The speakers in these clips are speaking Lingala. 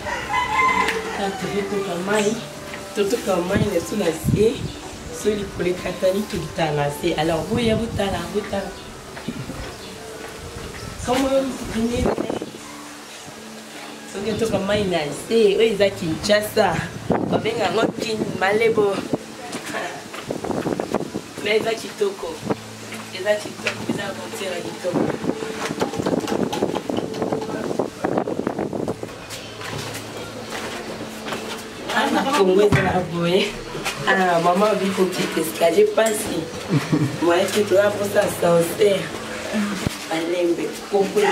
totoka mai na so na se so likolo ekatani tokita na se. Alors boya botala kama vingine soki toka mai na se oyo eza Kinshasa babenga yango kin malebo mais eza kitoko eza aventure ya kitoko. Congo eza boye maman vi ko quitter escalier passé moi que tu as pour ça sincère alembe kokwe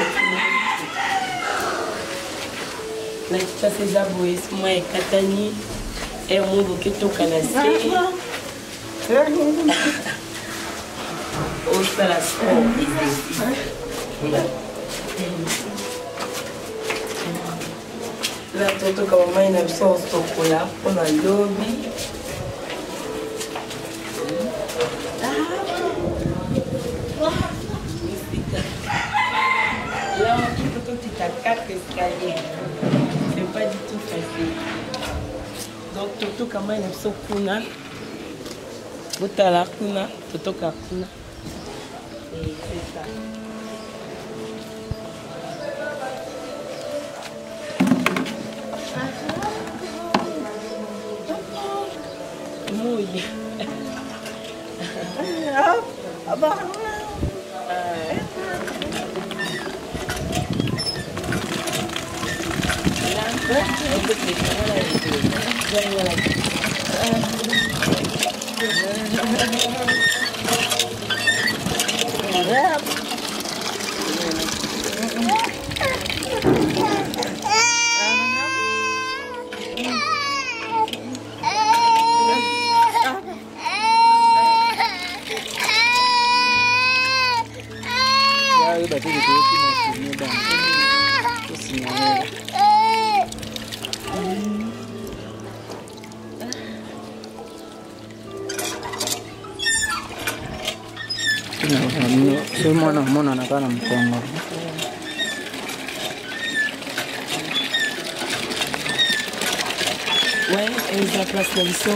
na kitasa eza boye moi ekatani e mungu kitoka na se osala sport la toto kama mai na biso sokola mpona lobi là toto tita 4 escaliers c'est pas du tout facile donc toto kama mai na biso kuna botala kuna toto ka kuna et c'est ça. Muy mwana anakaa na mkongo. Ouais, ils ont place comme ça.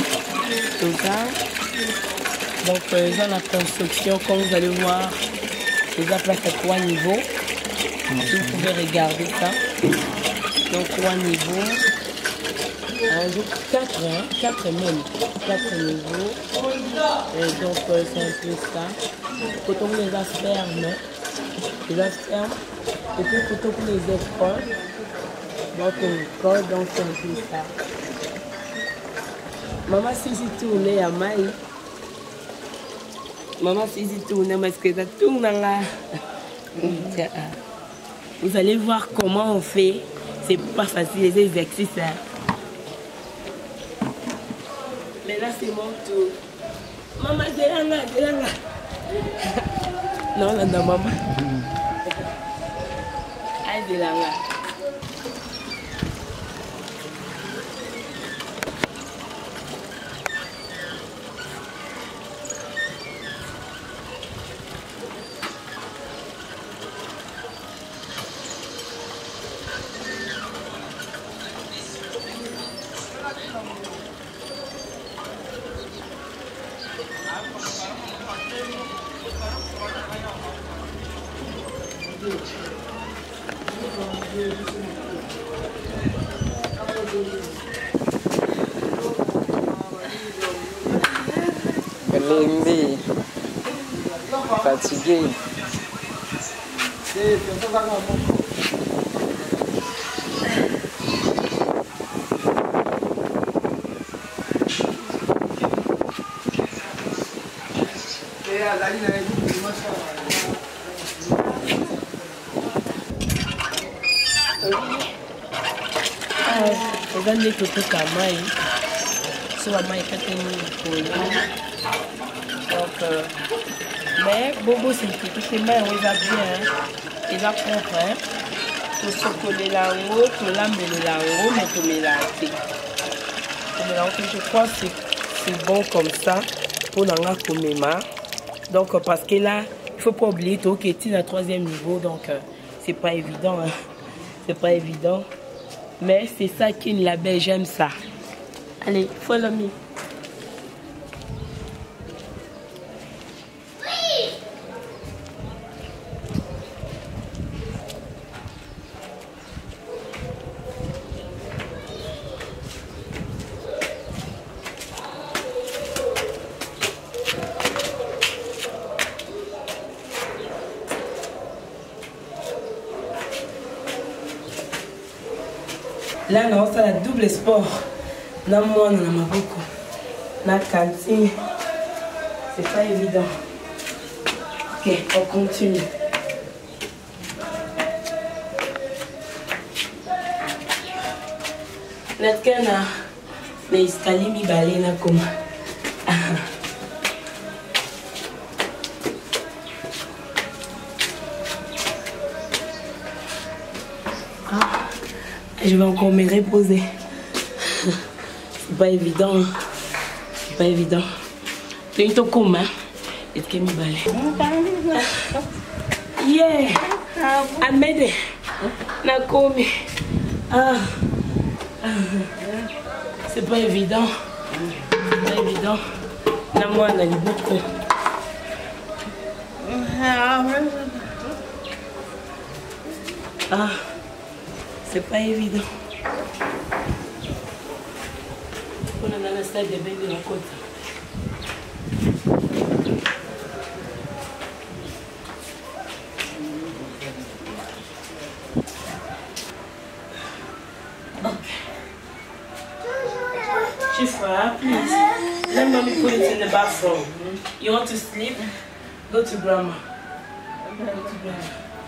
Donc, ils ont la construction, comme vous allez voir, ils ont place à 3 niveaux. Vous pouvez regarder ça. Donc, 3 niveaux. 4 même. 4 niveaux. Et donc, c'est un peu ça. Quand on les aspermes, et puis quand on les écoles, donc c'est un peu ça. Maman, si tu tournes à Maï, maman, si tu tournes, parce que ça tourne là. Vous allez voir comment on fait. C'est pas facile, les exercices. Mais là, c'est mon tour. Maman, c'est là. Non, maman. Aïe, c'est là. Limbi, fatigué. Vous allez tout à maï, soit maï donc, mais Bobo c'est que maï on va bien, il va comprendre. Tout ce que les langues, tout l'amène les langues, mais tout mélanger. Je crois que c'est bon comme ça pour l'anglais comme ma. Donc parce que là, il faut pas oublier que tu es à 3e niveau, donc c'est pas évident. Hein. C'est pas évident. Mais c'est ça qui la belle, j'aime ça. Allez, follow me. Là, non, c'est la double sport. Dans moi, on en a beaucoup. La cantine, c'est pas évident. Ok, on continue. Natkana, les escaliers mi balé na comme. Je vais encore me reposer. C'est pas évident. C'est pas évident. C'est une comme, hein? Est-ce que mi balé? Yeah! Amede! Nakomi! Ah! C'est pas évident. C'est pas évident. Là, moi, on a du beaucoup. Ah! C'est pas évident. On a dans la salle de bain de la côte. Shifa, please. Let mommy put it in the bathroom. You want to sleep? Go to grandma. Go to grandma.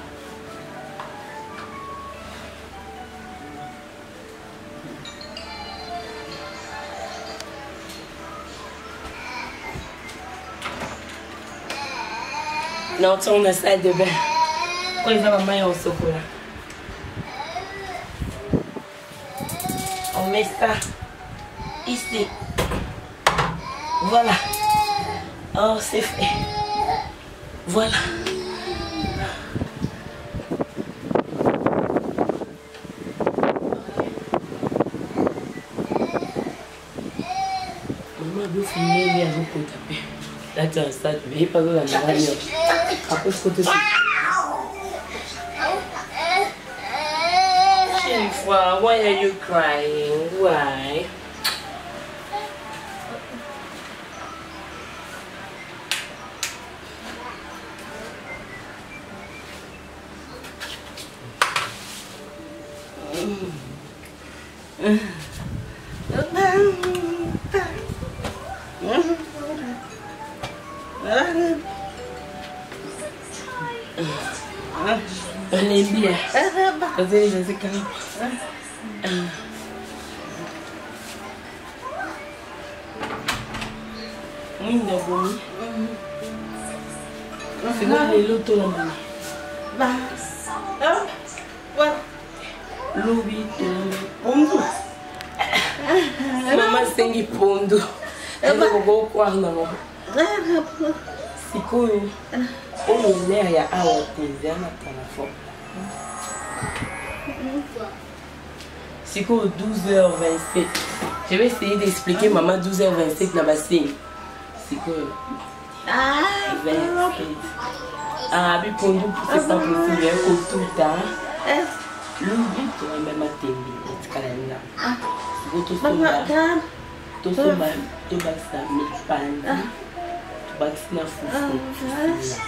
Là, on tourne la salle de bain. Pourquoi il va maman au chocolat? On met ça ici. Voilà. Oh, c'est fait. Voilà. Maman a bien filmé, elle a beaucoup tapé. Là, tu as ça, tu ne pas la maman. Après, je côté Shifa, why are you crying? Why? Elle est bien. Je sais quand c'est quoi les lotos là? Loubi, pondo. Maman sengi pondo. Elle va go quoi non? Sikoyo. On est ya awa tezia na telefone. Sikoyo 12h27. Je vais essayer d'expliquer maman 12h27 na bassine. Sikoyo. Ah, 27. Ah, puis pondo c'est pas possible, il faut tout le temps. Loubi, tu vas même attendre. Ah, tu vas tout ça, tu vas ça, Baxina fufu.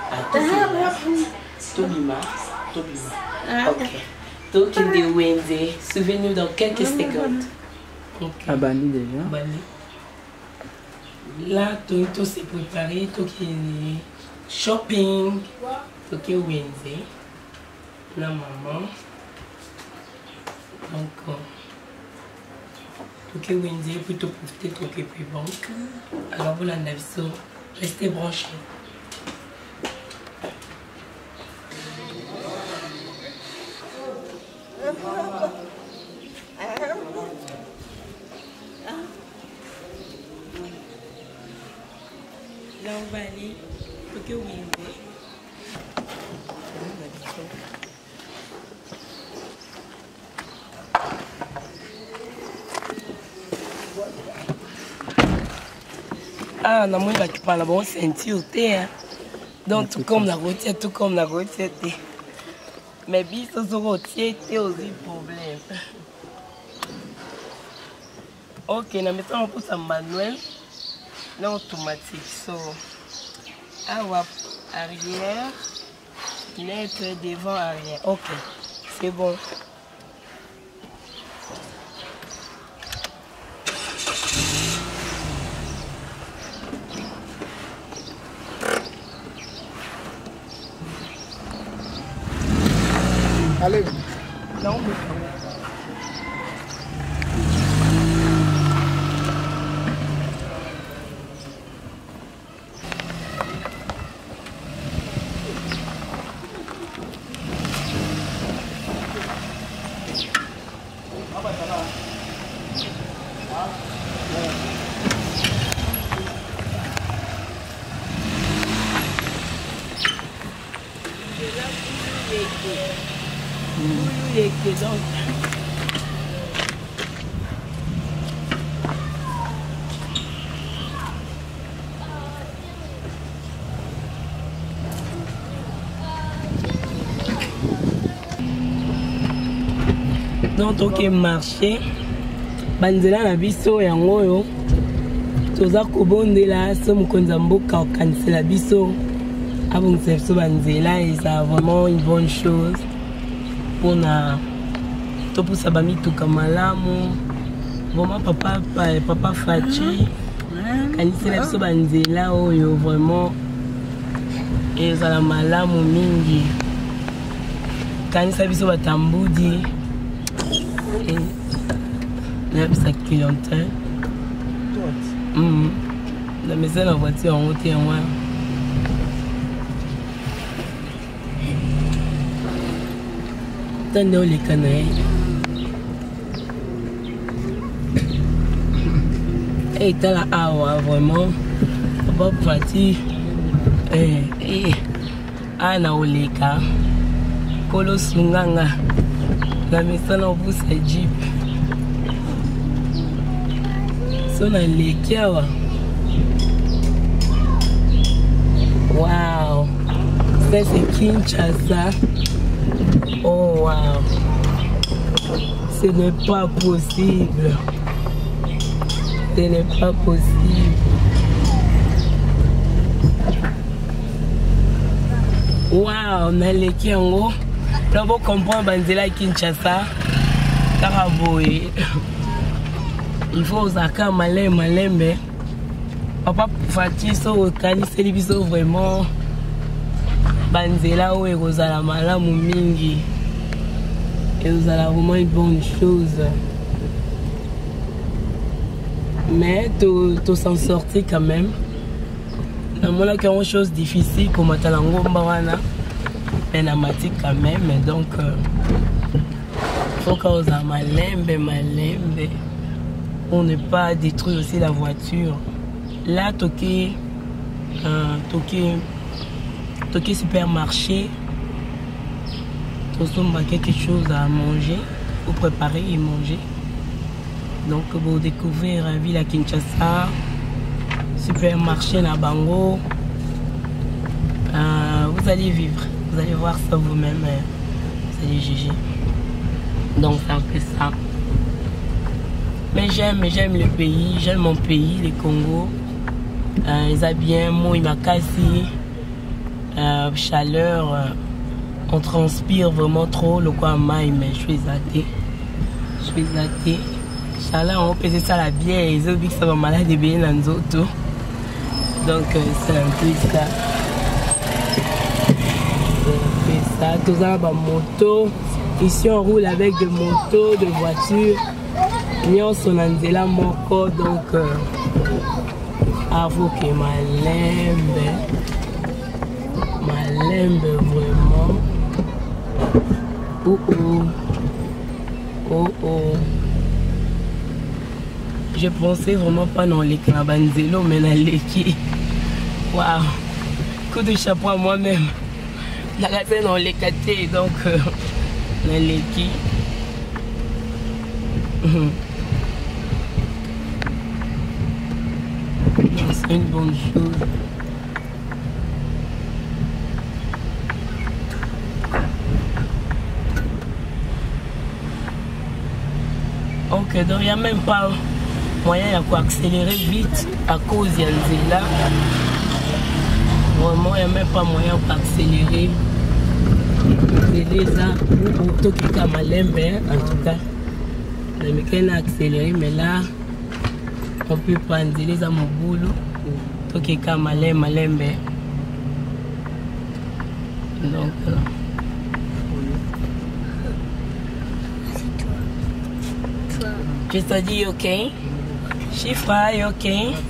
Tobima. Ok. Donc il dit Wednesday. Souvenez-nous dans quelques secondes. Okay. À Bali déjà. Bali. Là, tout s'est préparé. Tout qui est shopping. Tout qui est Wednesday. La maman. Donc. Tout qui est Wednesday. Plutôt profiter tout qui est plus bon. Alors vous l'en avez sur. Restez branchés. Là, on va aller pour que vous voyez. Ah, na moi tu parles bon ceinture hein. Donc tout comme la routière, tout comme la routière. Mais bis sur routier, c'est aussi problème. Ok, na maintenant on pousse en manuel, non automatique. So, arrière, net devant arrière. Ok, c'est bon. Allez. Non, mais... Donc ok marché banzela na biso yango yo toza kobondela so mokonza mboka okanisela biso abongisa biso banzela et ça vraiment une bonne chose mpona topusa bamituka malamu vraiment papa Fachi kanisela biso banzela oyo vraiment ezala malamu mingi kanisa biso batambudi la clientèle. La maison en voiture en haut et en bas. T'en as les canailles. Et t'as la awa vraiment. Papa Fati. Ana oleka. Kolo sunganga. La maison en pousse à Jeep. Son alekiawa. Wow. Ça c'est Kinshasa. Oh wow. Ce n'est pas possible. Ce n'est pas possible. Wow, nalekiango. Là vous comprenez banzela Kinshasa. Karaboye. Il faut osaka malembe. Papa Fati so okaniseli biso vraiment banzela oyo ekozala malamu mingi. Ezala vraiment une bonne chose. Mais to s'en sortir quand même. Namona qu'il y a une chose difficile comme atala ngomba wana. Mais na mati quand même donc faut qu'on a malembe. Pour ne pas détruire aussi la voiture. Là, toqué supermarché, on a quelque chose à manger, pour préparer et manger. Donc, vous découvrez la ville à Kinshasa, supermarché na Bango. Vous allez vivre, vous allez voir ça vous-même, vous allez juger. Donc, c'est un peu ça. Mais j'aime le pays, j'aime mon pays, le Congo. Ils ont bien, moi, Makasi, chaleur, on transpire vraiment trop, le quoi maille, mais je suis athée. Chaleur, on peut ça la bière, ils ont dit que ça va malade de bien dans autres. Donc, c'est un peu ça. C'est ça, tout ça, moto. Ici, on roule avec des motos, des voitures. Nyonso na nzela moko donc avoke malembe vraiment. Oh. Je pensais vraiment pas dans les canabanzelo mais dans les qui. Waouh. Coup de chapeau à moi-même. La gâté dans les catés donc dans les qui. une bonne chose. Ok, donc il n'y a même pas moyen de accélérer vite à cause de Nzela. Vraiment, il n'y a même pas moyen d'accélérer. Ou Tokika Malembe, en tout cas. On a accéléré, mais là, on peut prendre les à mon boulot. Tokika Malembe. Donc, je te dis ok. Chiffre, ok.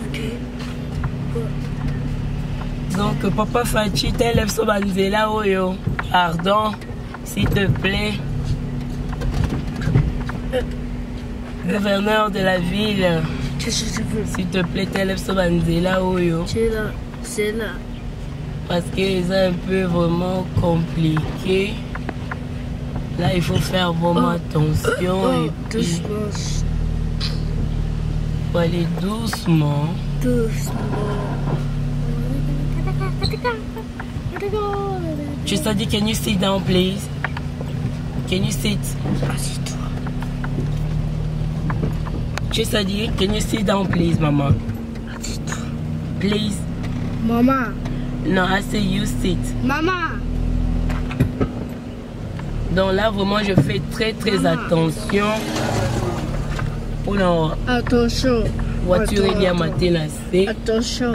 Donc, Papa Fachi, t'élèves sur Banzela, oyo. Pardon, s'il te plaît. Gouverneur de la ville. S'il te plaît, t'élèves sur Banzela, oyo. C'est là. Parce que c'est un peu vraiment compliqué. Là, il faut faire vraiment attention. Et puis, doucement. faut aller doucement. Just Adi, can you sit down, please? Can you sit? Assis-toi. Just Adi, can you sit down, please, maman? Assis-toi. Please. Maman. No, I say you sit. Maman. Donc là, vraiment, je fais très attention. Pour la Attention. voiture est bien matelassée. Attention.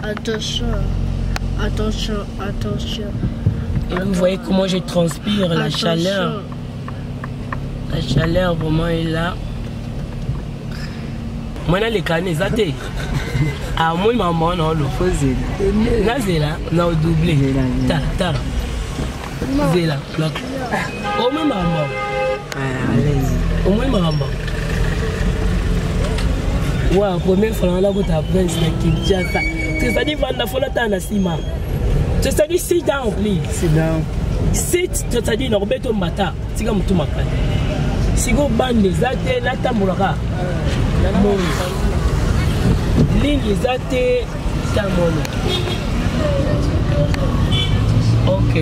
Et vous voyez comment je transpire, la chaleur. La chaleur vraiment est là. Moi, je les cannes, ça t'est. Ah, moi, maman, non, le faisait. Là, c'est là, on a doublé. Tara. C'est là. Au moins, maman. Allez-y. Au moins, maman. Ouais, première fois, on a vu ta prince, la Kinshasa. Tu sais, Vanda, faut l'attendre à Sima. Tu sais, sit down, please. Sit down. Sit, tu sais, Norberto Mata. Tu sais, tu m'as pas. Si vous bandez les athées, la tambouraka. Ligne les athées, tambouraka. Ok.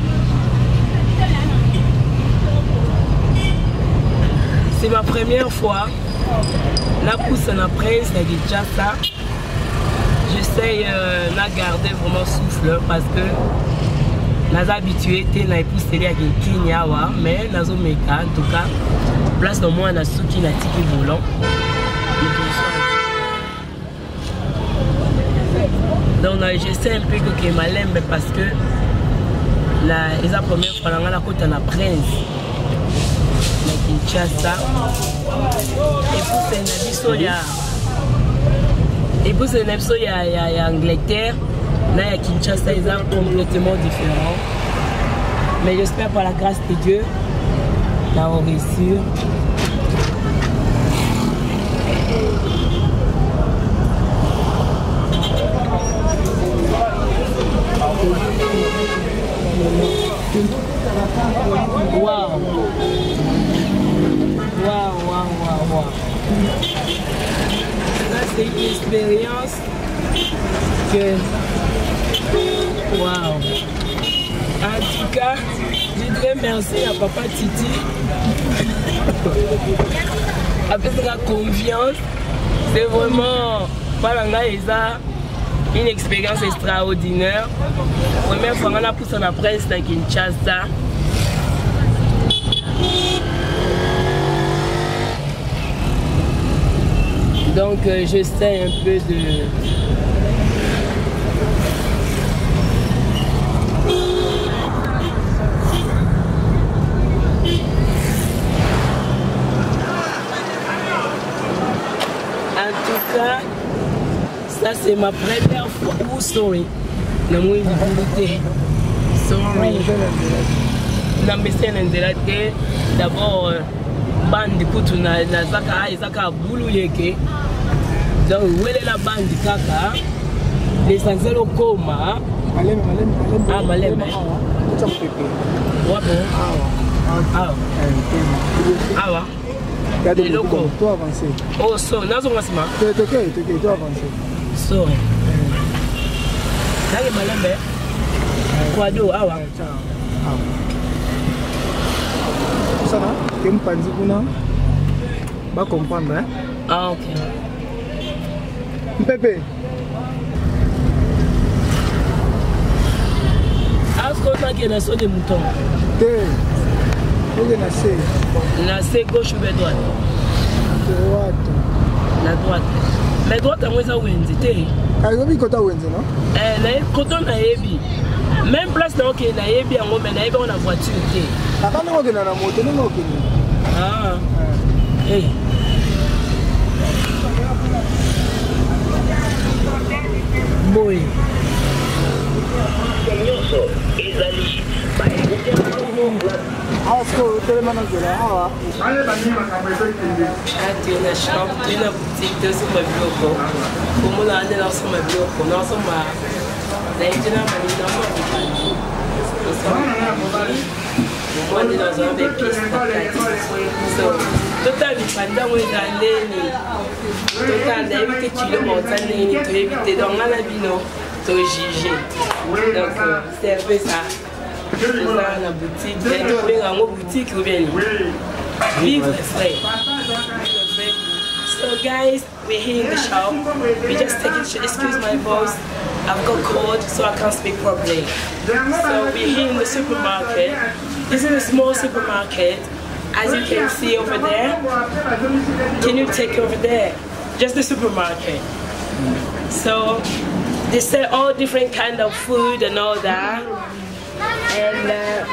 C'est ma première fois. La pousse en après, c'est déjà ça. J'essaye de garder vraiment souffle parce que nous habitués à épouse télé avec Kinyawa, mais nous sommes en tout cas, place de moi, on a souki na tiki volant. Donc j'essaie un peu que Malembe parce que la première fois, on a la côte en prince. Kinshasa. Et pour ce nébso, il y a Angleterre. Là, il y a Kinshasa, ils sont complètement différents. Mais j'espère par la grâce de Dieu, là on réussit. Wow. Ça, c'est une expérience que... Wow. En tout cas, je dirais merci à Papa Titi. Avec sa confiance, c'est vraiment... Une expérience extraordinaire. Première fois, on a poussé en presse à Kinshasa. Donc j'essaie un peu de... En tout cas, ça c'est ma première fois. Oh, sorry. Non, moi, sorry. Non, mais c'est d'abord... bande kutu na zaka bulu yeke donc wele la bande kaka l'essentiel au coma maleme awa oh so nazo masima toi avancer sorry Nage malembe. Kwado awa. Ça va? Tu me pas dit va comprendre, hein? Ah, ok. Pépé. Est-ce qu'on a qu'il y a des sauts de moutons? La C gauche ou droite? Droite. La droite. Mais droite, on a où est-ce? Ah, il y a un côté où est-ce, non? Quand on a ébi. Même place dans lequel on a ébi, on a la voiture. Ah, quand on a la moto, on a ah. Hey. Boy. Ah, est-ce que tu es maintenant là? Ah, tu es une shop, tu es une boutique, tu es sur ma bureau. Comme on a allé dans ma bureau, on a sur ma. La Indiana m'a mis dans ma bureau. On est dans un des pistes. Total, il faut dans les total, d'éviter que tu le montes, tu évites dans la vie, tu juger. Donc, c'est un peu ça. La boutique, la boutique ou bien vivre frais. So guys, we're here in the shop. We just taking, excuse my voice, I've got cold so I can't speak properly. So we're here in the supermarket. This is a small supermarket. As you can see over there. Can you take over there? Just the supermarket. So they sell all different kind of food and all that. And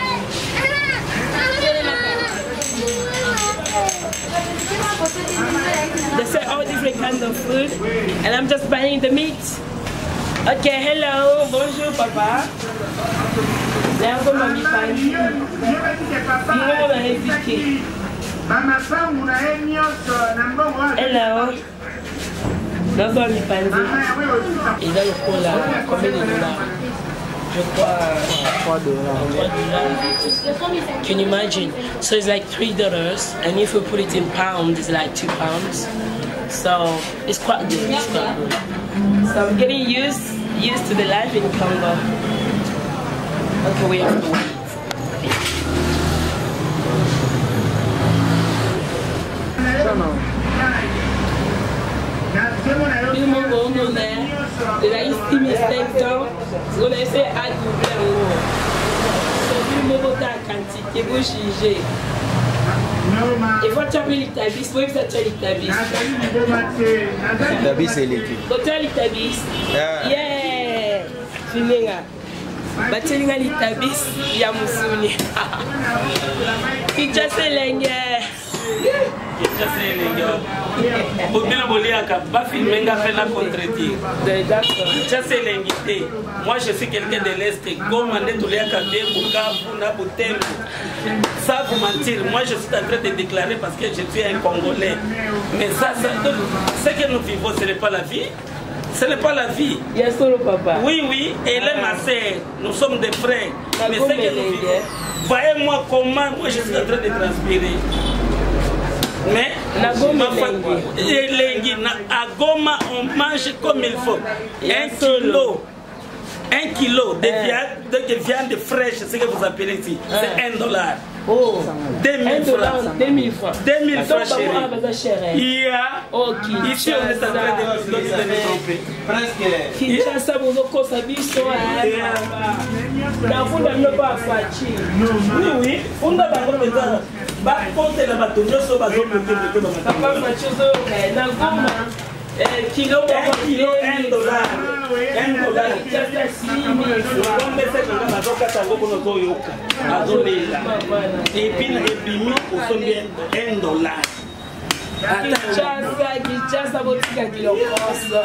they sell all different kinds of food, and I'm just buying the meat. Okay, hello, bonjour, papa. Hello. D'abord, mi pandi. Et dans le pot là, combien de dollars? Je crois $3. Can you imagine? So it's like $3, and if you put it in pounds, it's like £2. So it's quite good. It's quite good. So I'm getting used to the life in Congo. Okay, we have to wait. Tout le monde on est de la ici mistake on a essayé à doubler en haut. C'est du moment à quantité vous jugez. Il faut taper l'itabis, oui ça tient l'itabis. L'itabis c'est l'équipe. Côté l'itabis. Yeah. Fininga. Batelinga l'itabis ya musuni. Kicha selenge. Moi je suis quelqu'un de l'Est. Ça vous mentir, moi je suis en train de déclarer parce que je suis un Congolais. Mais ça, ce que nous vivons, ce n'est pas la vie. Ce n'est pas la vie. Yes, papa. Oui, oui, elle est ma sœur. Nous sommes des frères. Mais ce que nous vivons, voyez-moi comment moi je suis en train de transpirer. Mais à Goma on mange comme il faut. 1 kilo de viande fraîche, c'est ce que vous appelez ici, c'est $1. Oh, 2000 francs. 2000 francs. 2000 francs chérie. Il y a ici on est en train de nous tromper. Presque. Kinshasa bozoko sabiso na funda mloba fachi. Oui oui, funda bango meza. Ba compte la bato nyoso bazo monter de papa machozo na Goma. Kilo $1. $1. Et puis $1. Kinshasa botika kilo kosa.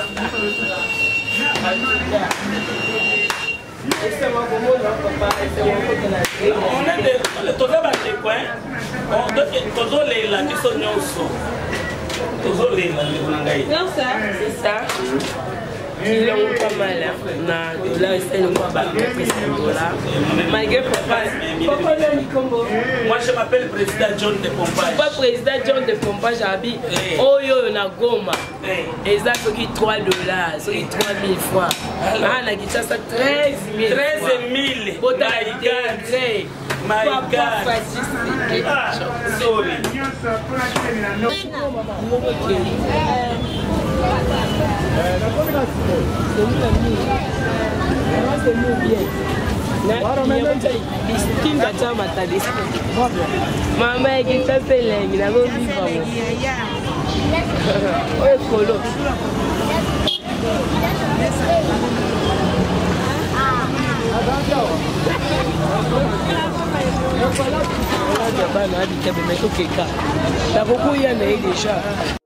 On est de toza ba coin. On doit tozo lela kiso nyoso. C'est ça. Ils pas mal. Là, c'est le mois $. Malgré papa Moi, je m'appelle président John de Pompage. Pas président John de Pompage, j'habite. Oh, yo, na Goma. Et ça, c'est $3. C'est 3 000 francs. Ah, na Kinshasa, 13 000. 13 000. My God. Ah, sorry. Mama ekitapelengi na boviva oyo kolo bana abikabe metokeka nakokuya na ye deja